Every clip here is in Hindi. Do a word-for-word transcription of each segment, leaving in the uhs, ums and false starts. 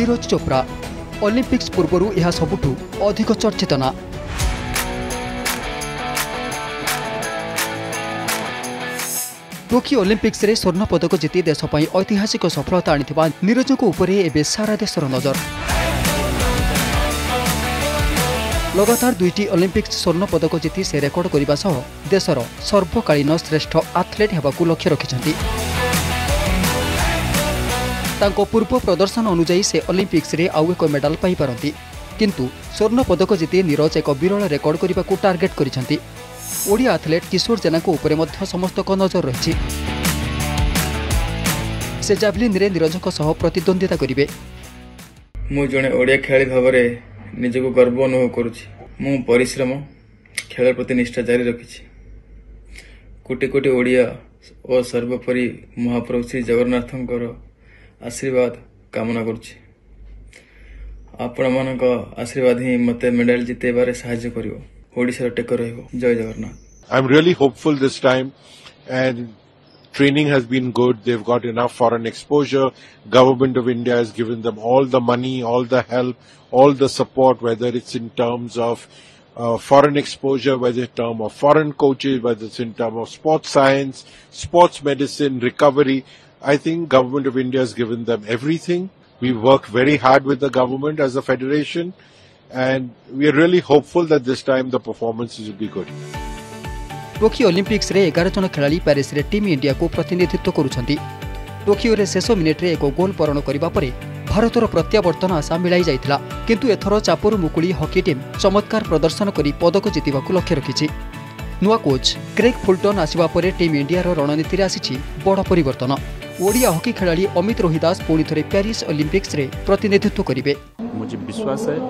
नीरज चोप्रा ओलंपिक्स पूर्व यह सबुठु अधिक चर्चित ना। टोकियो ओलंपिक्स रे स्वर्ण पदक जीति देश पई ऐतिहासिक सफलता आनिथिबा नीरज को उपरे एबे सारा देशर नजर। लगातार दुईटी ओलंपिक्स स्वर्ण पदक जीति से रेकर्ड करने सह देशर सर्वकालीन श्रेष्ठ आथलेट हेबाकू लक्ष्य रखिछन्ति। तांको पूर्व प्रदर्शन अनुसार से ओलंपिक्स रे आउ एक मेडल पाई पारंती, किंतु स्वर्ण पदक जीति नीरज एक विरल रेकर्ड करने को टार्गेट करिछन्ति। ओडिया आथलेट किशोर जेना को उपरे मध्य समस्त को नजर रही। से जावलिन रे नीरज सह प्रतिद्वंदिता करिवे। मु जने ओडिया खेलाड़ी भावरे निजको गर्व अनुभव करुछि। मु परिश्रम खेल प्रति निष्ठा जारी रखिछि। कोटि कोटि ओडिया और सर्वोपरि महाप्रभु श्री जगन्नाथंकर आशीर्वाद कामना करुछि। आपण मानक आशीर्वाद ही मते मेडल जितेबारे सहायता करिवो। ओडिसा टेक रहिवो। जय Jagannath. I'm really hopeful this time, and training has been good. They've got enough foreign exposure. Government of India has given them all the money, all the help, all the support, whether it's in terms of uh, foreign exposure, whether in terms of foreign coaches, whether it's in terms of sports science, sports medicine, recovery. I think Government of India has given them everything. We worked very hard with the government as a federation, and we are really hopeful that this time the performances will be good. Tokyo olympics रे एगार जन खेलाड़ी पेरिस रे टीम इंडिया को प्रतिनिधित्व करुछन्ति। टोकियो रे शेष मिनिट रे एक गोल परण करिबा परे भारतर प्रत्यावर्तन आशा मिलाई जाइथिला, किंतु एथरो चापुरु मुकुली हॉकी टीम चमत्कार प्रदर्शन करी पदक जितिबाकू लक्ष्य रखिछि। नुआ कोच क्रेग फुलटन आसिबा परे टीम इंडिया रो रणनीति रे आसिछि बड़ परिवर्तन। ओडिया हॉकी खेलाड़ी अमित रोहिदास पुणी थरे पेरिस ओलंपिक्स रे प्रतिनिधित्व करिवे। मुझे विश्वास है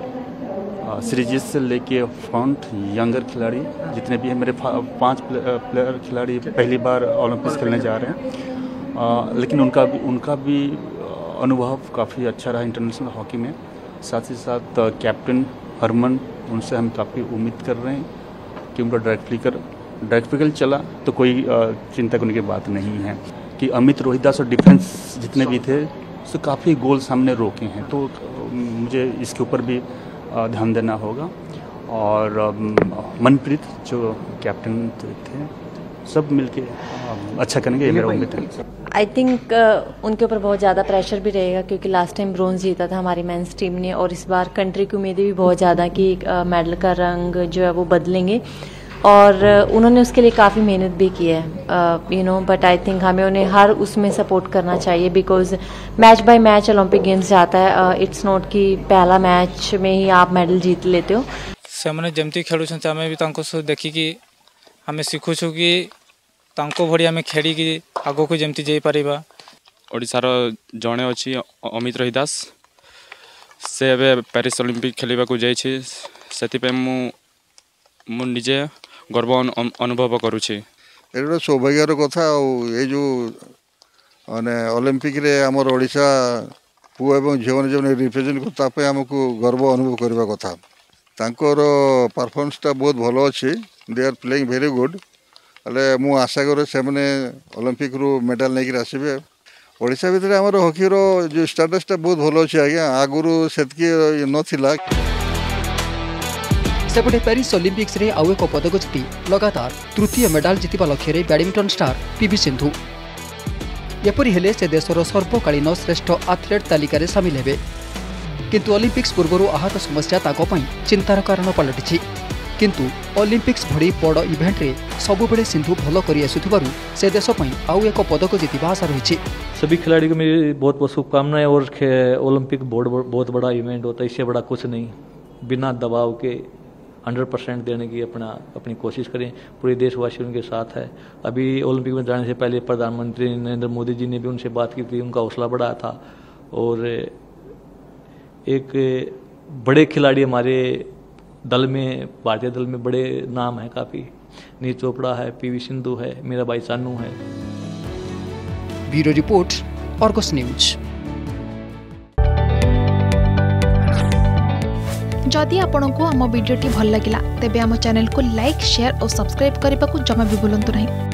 सीरीज से लेके फ्रंट यंगर खिलाड़ी जितने भी हैं, मेरे पांच प्लेयर खिलाड़ी पहली बार ओलंपिक्स खेलने जा रहे हैं, आ, लेकिन उनका भी उनका भी अनुभव काफ़ी अच्छा रहा इंटरनेशनल हॉकी में। साथ ही साथ कैप्टन हरमन, उनसे हम काफ़ी उम्मीद कर रहे हैं कि उनका डायरेक्ट फ्लिकर डायरेक्ट फ्लिकर चला तो कोई चिंता करने की बात नहीं है कि अमित रोहिदास और डिफेंस जितने भी थे उससे काफ़ी गोल सामने रोके हैं, तो मुझे इसके ऊपर भी ध्यान देना होगा। और मनप्रीत जो कैप्टन थे, सब मिलके अच्छा करेंगे, ये मेरा उम्मीद है। आई थिंक उनके ऊपर बहुत ज़्यादा प्रेशर भी रहेगा, क्योंकि लास्ट टाइम ब्रोंज जीता था हमारी मेंस टीम ने, और इस बार कंट्री की उम्मीदें भी बहुत ज़्यादा कि मेडल का रंग जो है वो बदलेंगे, और उन्होंने उसके लिए काफ़ी मेहनत भी की है, you know. But I think हमें उन्हें हर उसमें सपोर्ट करना चाहिए, because match by match olympic games जाता है। इट्स नॉट कि पहला मैच में ही आप मेडल जीत लेते हो। से जमती खेलुछन आमे भी तांको सो देखिकी आमे सिखुछु कि तांको भड़ी आमे खेली कि आगो को जमती जाई परिबा। ओडिसार जणे अछि अमित रोहिदास, से एबे पेरिस ओलंपिक खेलिबा को जाई छी, सेति पे मु मु निजे गर्व अनुभव करुछि। एटा सौभाग्यर कथा। ये जो माने ओलंपिक रे हमर ओडिसा पुआ एवं झियो जो रिप्रेजेंट करता पे हमको गर्व अनुभव करबा कथा। तांकर परफॉर्मेंस ता बहुत भलो अछि, they are playing very good. अले मु आशा करे से माने ओलंपिक रो मेडल नै कि आसीबे। ओडिसा भितर हमर हॉकी रो जो स्टेटस ता बहुत भलो अछि आज्ञा, आगुरु सेतकी नथिला। सेपटे पेरिस ओलंपिक्स रे आउ एक पदक जीति लगातार तृतीय मेडल जितिबा लक्ष्य रे बैडमिंटन स्टार पीवी सिंधु। एपरि हेले से देशर सर्वकालीन श्रेष्ठ आथलेट तालिका रे शामिल हेबे, किंतु ओलंपिक्स पूर्व आहत समस्या ताको पई चिंतार कारण पलटिछि। किंतु ओलंपिक्स भड़ी बड़ इवेंट रे सबुबेले सिंधु भलो करि आसुथिबारु से देश पई आउ एक पदक जितिबा आशा रहिछि। सभी खिलाड़ी को मेरी बहुत बहुत शुभकामनाएं। और ओलंपिक बहुत बड़ा इवेंट होता है, इससे बड़ा कुछ नहीं। बिना दबाव के हंड्रेड परसेंट देने की अपना अपनी कोशिश करें। पूरे देशवासी उनके साथ है। अभी ओलंपिक में जाने से पहले प्रधानमंत्री नरेंद्र मोदी जी ने भी उनसे बात की थी, उनका हौसला बढ़ाया था। और एक बड़े खिलाड़ी हमारे दल में, भारतीय दल में बड़े नाम है काफ़ी। नीरज चोपड़ा है, पीवी सिंधु है, मेरा भाई सानू है। Bureau report, Argus news. जदि आपंक आम भिडी भल लगा तेब आम चैनल को लाइक, शेयर और सब्सक्राइब करने को जमा भी भूलु नहीं।